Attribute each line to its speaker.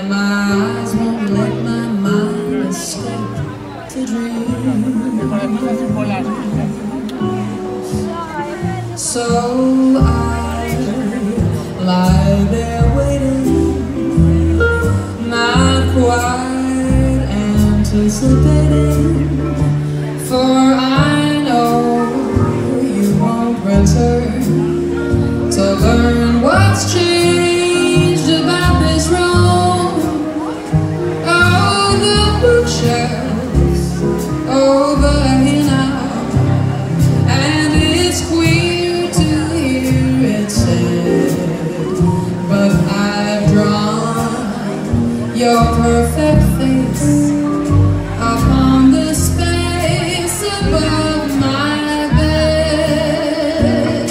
Speaker 1: and my eyes won't let my mind escape to dream. So I lie there waiting, not quite anticipating, for I know you won't return to learn what's changed about this room. Oh, the bookshelves over here now, and it's queer to hear it said, but I've drawn your perfect face upon the space above my bed.